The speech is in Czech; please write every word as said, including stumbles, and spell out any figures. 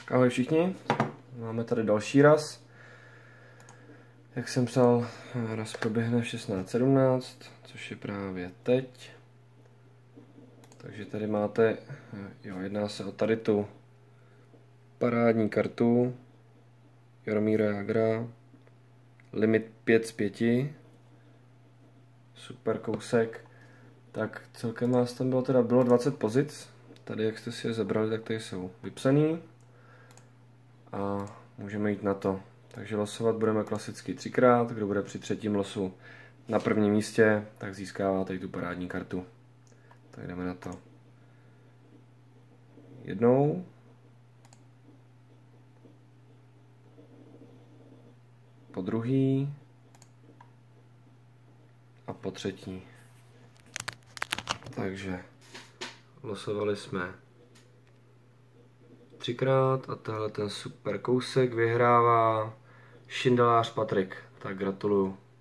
Tak ahoj všichni, máme tady další raz. Jak jsem psal, raz proběhne v šestnáct sedmnáct, což je právě teď. Takže tady máte, jo, jedná se o tady tu parádní kartu Jaromíra Jágra, limit pět z pěti, super kousek. Tak celkem vás tam bylo teda bylo dvacet pozic, tady jak jste si je zebrali, tak tady jsou vypsaný a můžeme jít na to. Takže losovat budeme klasicky třikrát, kdo bude při třetím losu na prvním místě, tak získává tady tu parádní kartu. Tak jdeme na to. Jednou. Po druhý. A po třetí. Takže losovali jsme třikrát a tahle ten super kousek vyhrává Šindelář Patrik. Tak gratuluju.